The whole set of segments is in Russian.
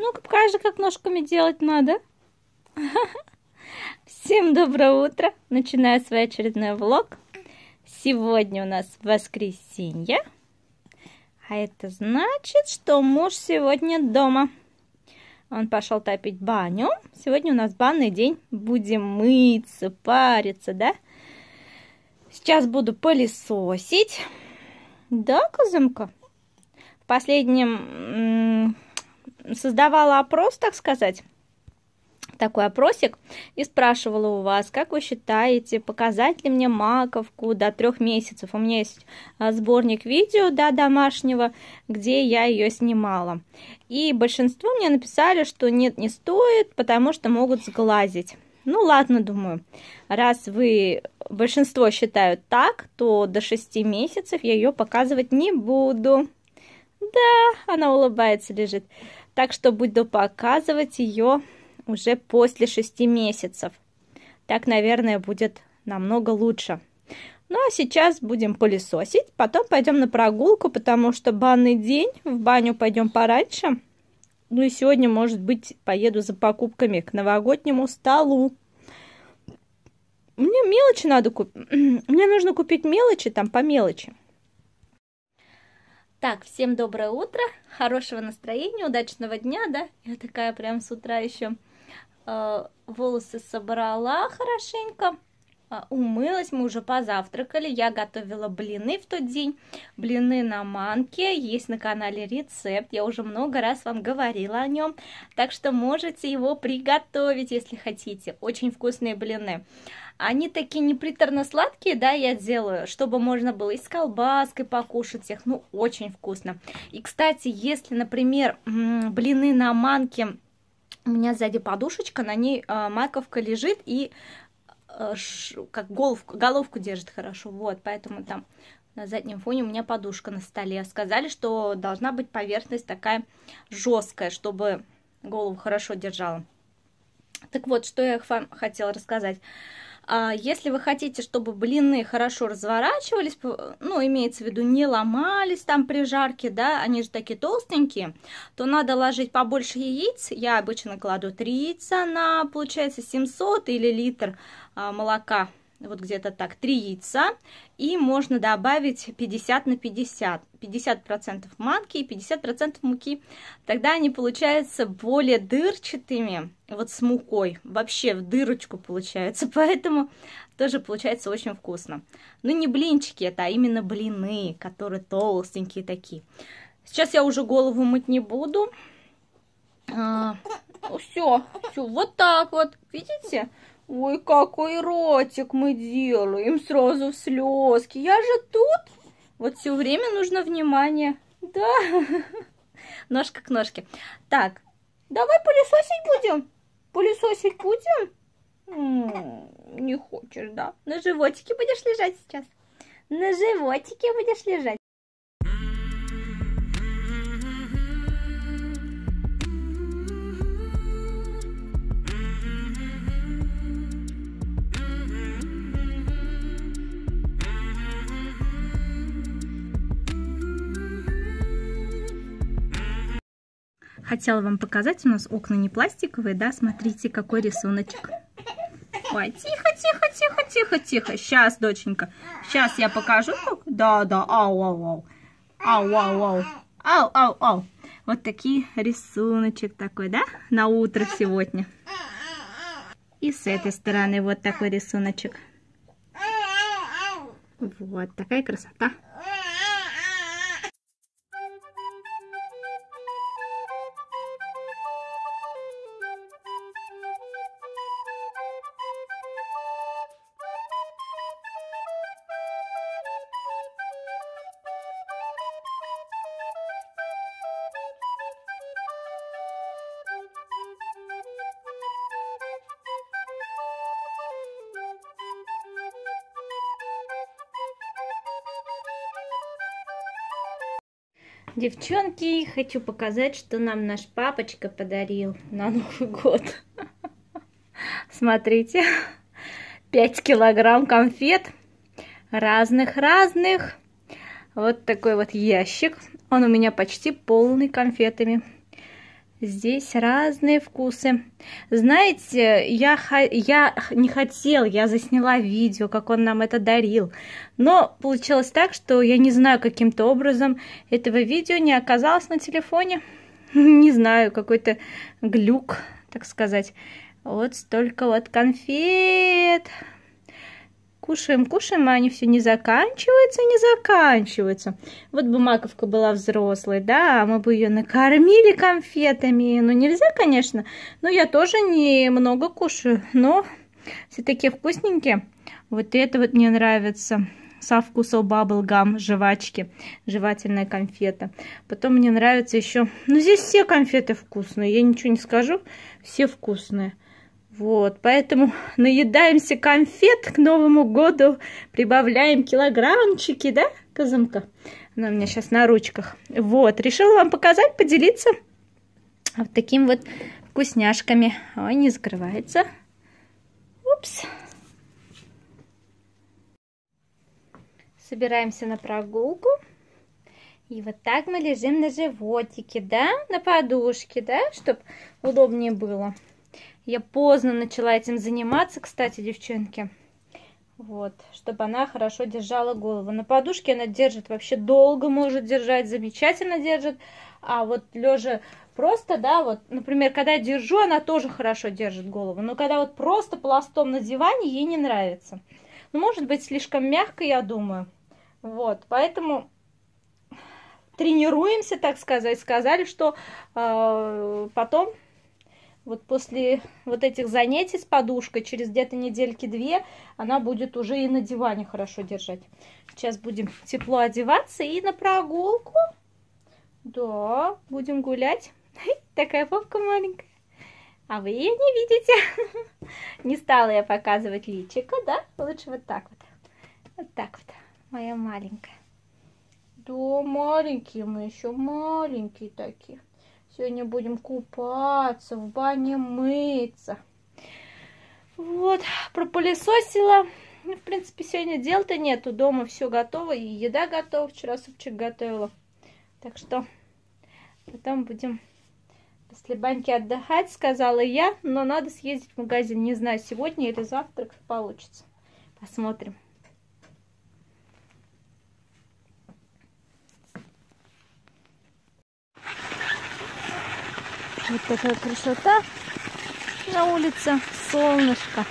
Ну-ка, покажи, как ножками делать надо. Всем доброе утро. Начинаю свой очередной влог. Сегодня у нас воскресенье. А это значит, что муж сегодня дома. Он пошел топить баню. Сегодня у нас банный день. Будем мыться, париться, да? Сейчас буду пылесосить. Да, Казымка? В последнем создавала опрос, так сказать. Такой опросик. И спрашивала у вас, как вы считаете, показать ли мне маковку до 3 месяцев. У меня есть сборник видео, да, домашнего, где я ее снимала. И большинство мне написали, что нет, не стоит, потому что могут сглазить. Ну ладно, думаю, раз большинство считают так, то до 6 месяцев я ее показывать не буду. Да, она улыбается, лежит. Так что буду показывать ее уже после 6 месяцев. Так, наверное, будет намного лучше. Ну, а сейчас будем пылесосить. Потом пойдем на прогулку, потому что банный день. В баню пойдем пораньше. Ну и сегодня, может быть, поеду за покупками к новогоднему столу. Мне мелочи надо купить. Мне нужно купить мелочи, там по мелочи. Так, всем доброе утро, хорошего настроения, удачного дня, да? Я такая прям с утра еще волосы собрала хорошенько. Умылась, мы уже позавтракали, я готовила блины в тот день, блины на манке, есть на канале рецепт, я уже много раз вам говорила о нем, так что можете его приготовить, если хотите, очень вкусные блины. Они такие не приторно-сладкие, да, я делаю, чтобы можно было и с колбаской покушать их, ну, очень вкусно. И, кстати, если, например, блины на манке, у меня сзади подушечка, на ней маковка лежит и как головку держит хорошо, вот, поэтому там на заднем фоне у меня подушка на столе. Сказали, что должна быть поверхность такая жесткая, чтобы голову хорошо держала. Так вот, что я вам хотела рассказать. Если вы хотите, чтобы блины хорошо разворачивались, ну, имеется в виду, не ломались там при жарке, да, они же такие толстенькие, то надо ложить побольше яиц. Я обычно кладу 3 яйца на, получается, 700 или литр молока. Вот где-то так, 3 яйца, и можно добавить 50 на 50, 50% манки и 50% муки, тогда они получаются более дырчатыми, вот с мукой, вообще в дырочку получаются, поэтому тоже получается очень вкусно. Ну не блинчики это, а именно блины, которые толстенькие такие. Сейчас я уже голову мыть не буду. Все, вот так вот, видите? Ой, какой ротик мы делаем, сразу слезки. Я же тут. Вот все время нужно внимание. Да, ножка к ножке. Так, давай пылесосить будем? Пылесосить будем? Не хочешь, да? На животике будешь лежать сейчас? На животике будешь лежать? Хотела вам показать, у нас окна не пластиковые, да, смотрите, какой рисуночек. Ой, тихо, тихо, тихо, тихо, тихо. Сейчас, доченька, сейчас я покажу. Да, да, ау, ау, ау, ау, ау, ау, ау, ау, ау. Вот такие рисуночек такой, да, на утро сегодня. И с этой стороны вот такой рисуночек. Вот такая красота. Девчонки, хочу показать, что нам наш папочка подарил на Новый год. Смотрите, 5 килограмм конфет разных. Вот такой вот ящик. Он у меня почти полный конфетами. Здесь разные вкусы. Знаете, я не хотела, я засняла видео, как он нам это дарил. Но получилось так, что я не знаю, каким-то образом этого видео не оказалось на телефоне. Не знаю, какой-то глюк, так сказать. Вот столько вот конфет. Кушаем, кушаем, а они все не заканчиваются, не заканчиваются. Вот бы Маковка была взрослой, да, мы бы ее накормили конфетами. Ну, нельзя, конечно, но я тоже немного кушаю, но все такие вкусненькие. Вот это вот мне нравится, со вкусом баблгам, жвачки, жевательная конфета. Потом мне нравится еще, ну, здесь все конфеты вкусные, я ничего не скажу, все вкусные. Вот, поэтому наедаемся конфет к Новому году, прибавляем килограммчики, да, Казымка? Она у меня сейчас на ручках. Вот, решила вам показать, поделиться вот такими вот вкусняшками. Ой, не закрывается. Упс. Собираемся на прогулку. И вот так мы лежим на животике, да, на подушке, да, чтобы удобнее было. Я поздно начала этим заниматься, кстати, девчонки. Вот, чтобы она хорошо держала голову. На подушке она держит вообще долго, может держать, замечательно держит. А вот лежа просто, да, вот, например, когда я держу, она тоже хорошо держит голову. Но когда вот просто пластом на диване, ей не нравится. Ну, может быть, слишком мягко, я думаю. Вот, поэтому тренируемся, так сказать. Сказали, что потом... Вот после вот этих занятий с подушкой, через где-то недельки-две, она будет уже и на диване хорошо держать. Сейчас будем тепло одеваться и на прогулку. Да, будем гулять. Такая попка маленькая. А вы ее не видите. Не стала я показывать личико, да? Лучше вот так вот. Вот так вот, моя маленькая. Да, маленькие мы, еще маленькие такие. Сегодня будем купаться, в бане мыться. Вот, пропылесосила. В принципе, сегодня дел-то нету. Дома все готово, и еда готова. Вчера супчик готовила. Так что потом будем после баньки отдыхать, сказала я. Но надо съездить в магазин. Не знаю, сегодня или завтра, как получится. Посмотрим. Вот такая красота на улице, солнышко,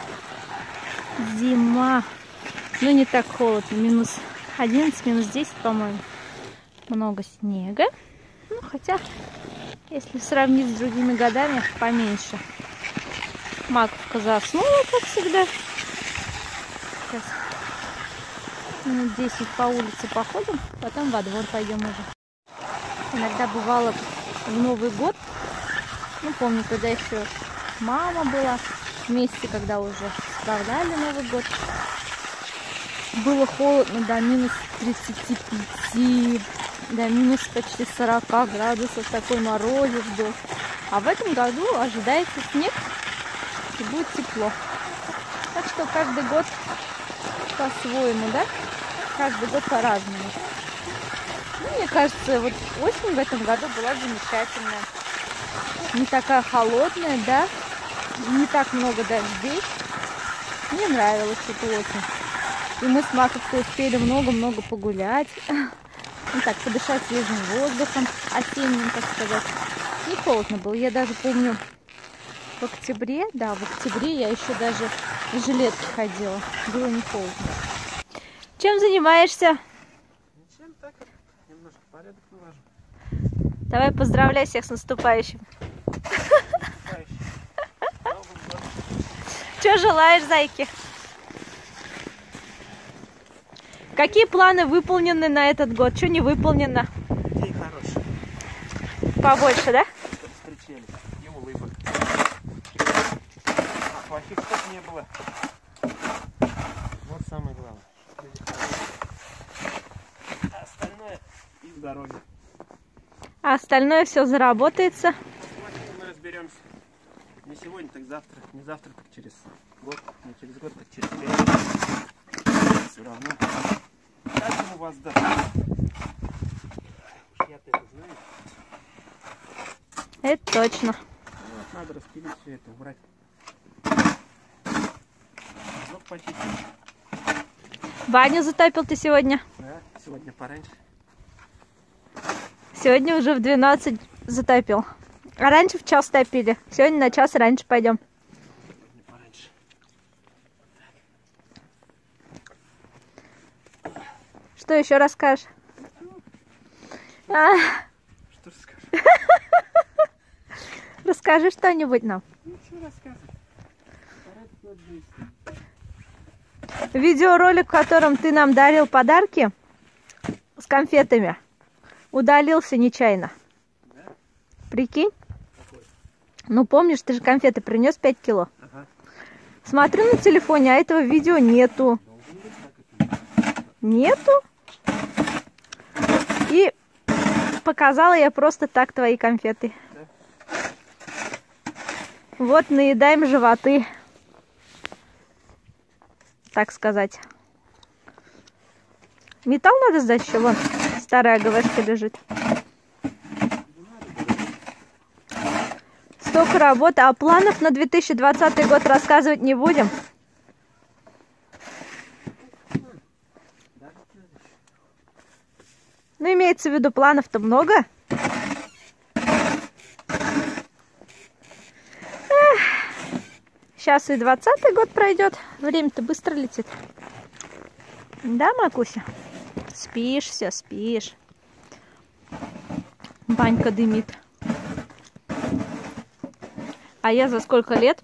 зима, но не так холодно, минус 11, минус 10, по-моему, много снега, ну, хотя, если сравнить с другими годами, поменьше. Маковка заснула, как всегда. Сейчас минут 10 по улице походим, потом во двор пойдем уже. Иногда бывало в Новый год. Ну, помню, когда еще мама была вместе, когда уже справляли Новый год. Было холодно до минус 35, до минус почти 40 градусов, такой морозец был. А в этом году ожидается снег и будет тепло. Так что каждый год по-своему, да? Каждый год по-разному. Ну, мне кажется, вот осень в этом году была замечательная. Не такая холодная, да, не так много дождей. Мне нравилось эта осень. И мы с Маковкой успели много-много погулять. Ну так, подышать свежим воздухом, осенним, так сказать. Не холодно было. Я даже помню, в октябре, да, в октябре я еще даже в жилетке ходила. Было не холодно. Чем занимаешься? Ничем, так, немножко порядок навожу. Давай поздравляй всех с наступающим. Что желаешь, зайки? Какие планы выполнены на этот год? Что не выполнено? День хороший. Побольше, да? Встречали. И улыбок. Плохих слов не было. Вот самое главное. А остальное и здоровье. А остальное все заработается. Мы разберемся. Не сегодня, так завтра. Не завтра, так через год. Не через год, так через 5 лет. Все равно. Каждому вас даст. Уж я-то это знаю. Это точно. Вот, надо распилить все это, убрать. Вот почистить. Баню затопил ты сегодня? Да, сегодня пораньше. Сегодня уже в 12 затопил. А раньше в час топили. Сегодня на час раньше пойдем. Сегодня пораньше. Что еще расскажешь? Что расскажешь? Расскажи что-нибудь нам. Ничего рассказывать. Пора делать действия. Видеоролик, в котором ты нам дарил подарки с конфетами, удалился нечаянно. Да? Прикинь? Какой? Ну помнишь, ты же конфеты принес 5 кило. Ага. Смотрю на телефоне, а этого видео нету. Должен быть так это. Нету. И показала я просто так твои конфеты. Да? Вот наедаем животы. Так сказать. Металл надо сдать еще, вон старая ГВшка лежит. Столько работы, а планов на 2020 год рассказывать не будем. Ну, имеется в виду, планов-то много. Сейчас и 20-й год пройдет. Время-то быстро летит. Да, Макуся? Спишь, все, спишь. Банька дымит. А я за сколько лет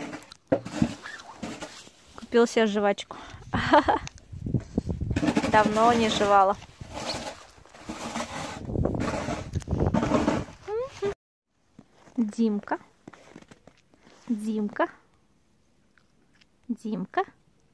купил себе жвачку. Давно не жевала. Димка. Димка. Димка.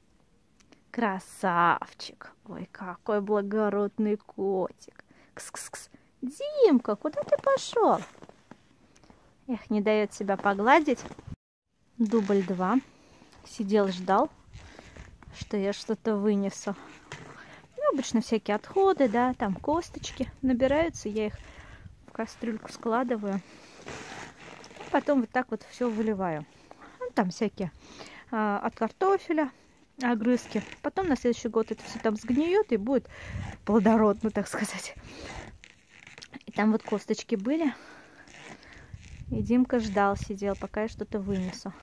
Красавчик. Ой, какой благородный котик. Кс-кс-кс. Димка, куда ты пошел? Эх, не дает себя погладить. Дубль 2. Сидел, ждал, что я что-то вынесу. Ну, обычно всякие отходы, да, там косточки набираются, я их в кастрюльку складываю. Потом вот так вот все выливаю. Ну, там всякие от картофеля огрызки. Потом на следующий год это все там сгниет и будет плодородно, так сказать. И там вот косточки были. И Димка ждал, сидел, пока я что-то вынесу.